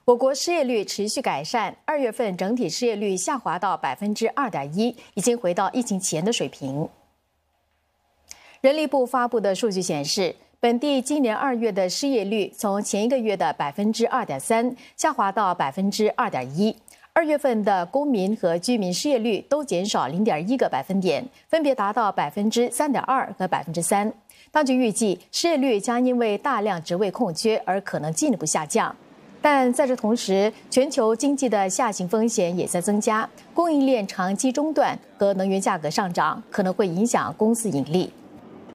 我国失业率持续改善，2月份整体失业率下滑到2.1%，已经回到疫情前的水平。人力部发布的数据显示，本地今年2月的失业率从前一个月的2.3%下滑到2.1%。2月份的公民和居民失业率都减少0.1个百分点，分别达到3.2%和3%。当局预计，失业率将因为大量职位空缺而可能进一步下降。但在这同时，全球经济的下行风险也在增加，供应链长期中断和能源价格上涨可能会影响公司盈利。